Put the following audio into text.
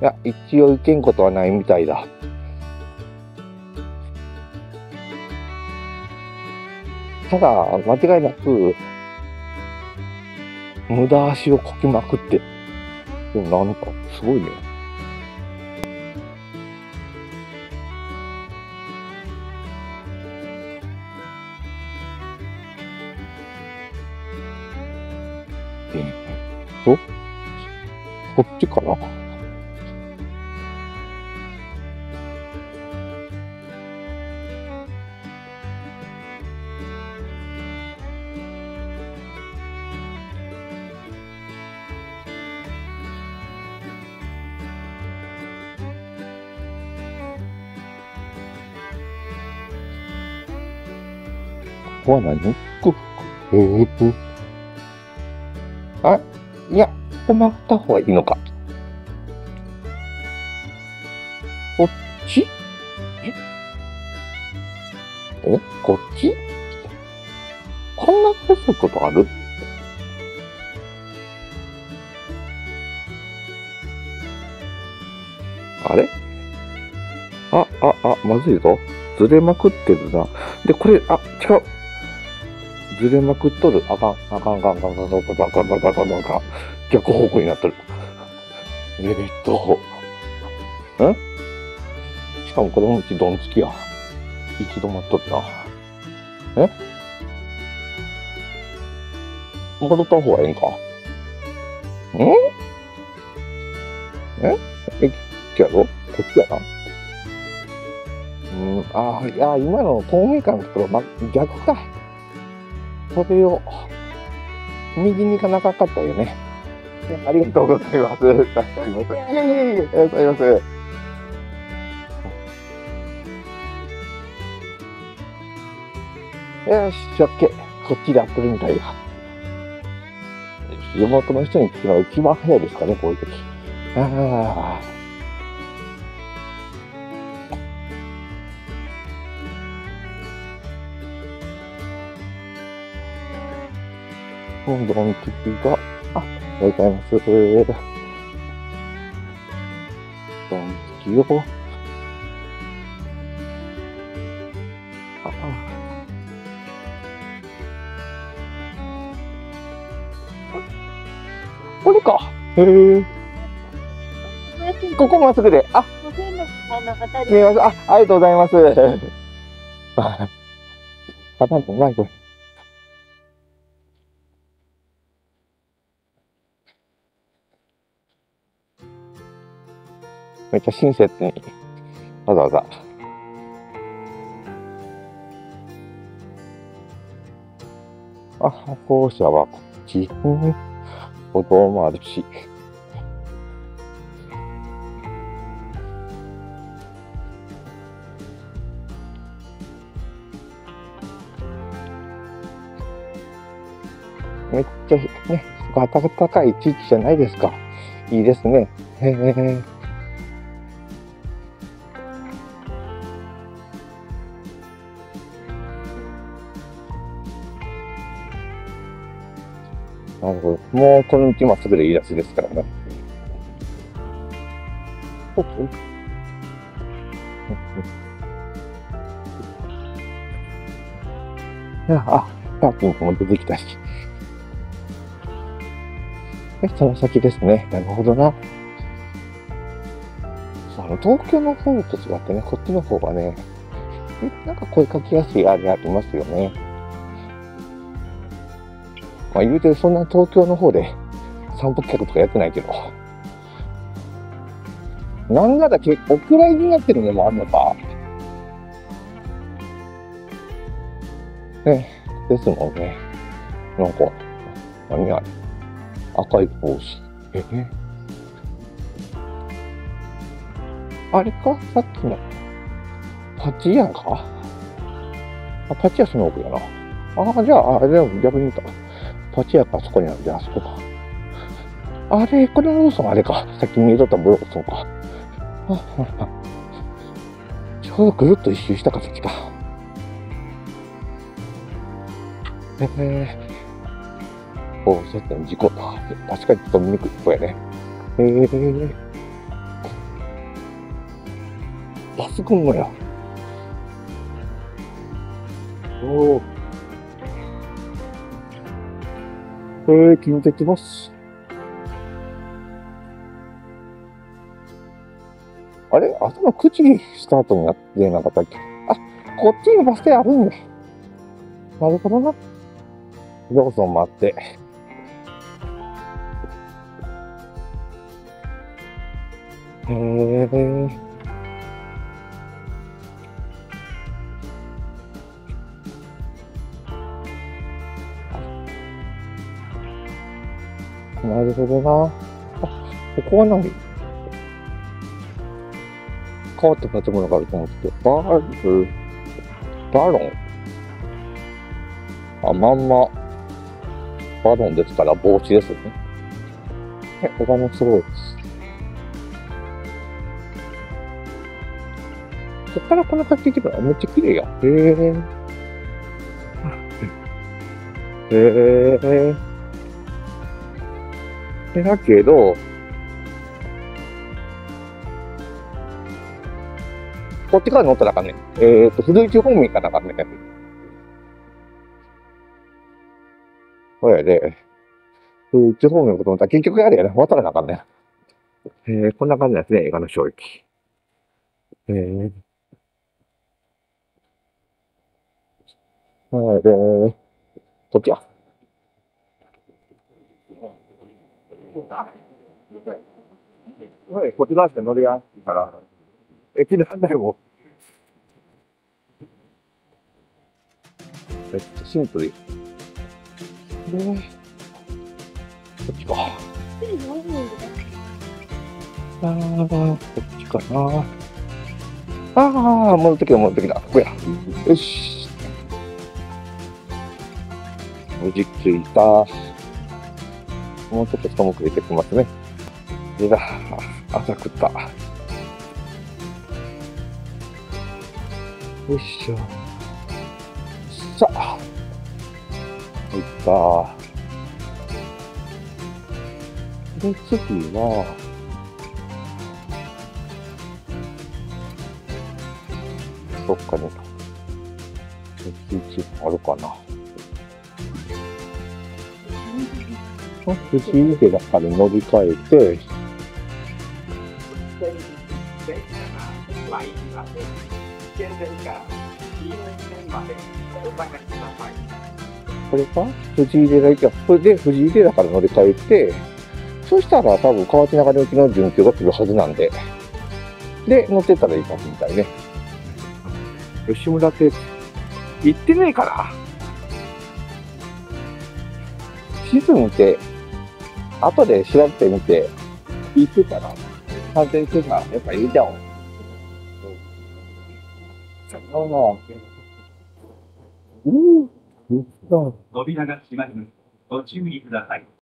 や、一応行けんことはないみたいだ。ただ、間違いなく、無駄足をこきまくって。でもなんか、すごいね。こっちかな。ここは何？あ、いや、ここ曲がった方がいいのか。こっち？こっち？こんな細いことある？あれ？まずいぞ。ずれまくってるな。で、これ、違う。ずれまくっとる。あかん。逆方向になっとる。しかもこの道どんつきや。行き止まっとるな。戻った方がええんか。やろ？こっちやな。いや、今の透明感のところ、逆か。それを、右に行かなかったよね。ありがとうございます。助かります。ありがとうございます。よし、OK。こっちでやってるみたいだ。地元の人に聞くのが一番早いですかね、こういう時。どんどん次が、ありがとうございます。どんつきを、これか。ここまっすぐで。すみません。ありがとうございます。マイク。めっちゃ親切に、わざわざ。歩行者はこっち。歩道もあるし。めっちゃね、暖かい地域じゃないですか。いいですね。なるほど。もうこの道まっすぐでいいらしいですからね。パーキングも出てきたし。その先ですね。なるほどな。東京の方と違ってね、こっちの方がね、なんか声かけやすいありますよね。言うてそんな東京の方で散歩客とかやってないけど。なんなら結構くらいになってるのもあんのか。ね、ですもんね。なんか、何あれ。赤い帽子。あれかさっきの、パチ屋か？パチ屋その奥やな。じゃあ、でも逆に言った。パチ屋かそこにあるんで、あそこか。これのローソンあれか。さっき見えとったローソンか。ちょうどぐるっと一周した形か。さっきの事故。確かにちょっと見にくいとこやね。 バス来んのや。おお。近鉄バス。あれ朝の9時スタートになってなかったっけ？あ、こっちにバス停あるんだ。なるほどな。ローソンもあって。へえ。なるほどな。あ、ここは何？変わった建物があると思って。バロン。あ、まんま、バロンですから帽子ですね。お金すごいです。こっからこんな感じで行けばめっちゃ綺麗や。へえ。へえ。だけど、こっちから乗ったらあかんね。古市方面行かなあかんね。そうやで、古市方面行くと思ったら結局あれやな、渡らなあかんね。こんな感じなんですね、映画の衝撃。はい、こっちや。はい、こっち側しか乗りやんから、駅の案内も、めっちゃシンプル。こっちか。こっちかな。戻ってきた、戻ってきた。ここや。よし。無事着いた。もうちょっと寒く出てきますね。いや、朝食った。よいしょ。さあ。いった。で、次は、どっかに、駅あるかな。藤井寺から乗り換えて、これか藤井寺行きは、これで藤井寺から乗り換えて、そしたら多分河内長野行きの準急が来るはずなんで、で、乗ってったらいいかみたいね。吉村って行ってないかな。地図見て、後で調べてみて、行ってたら、反転してたら、やっぱいいじゃん。うん。扉が閉まります。ご注意ください。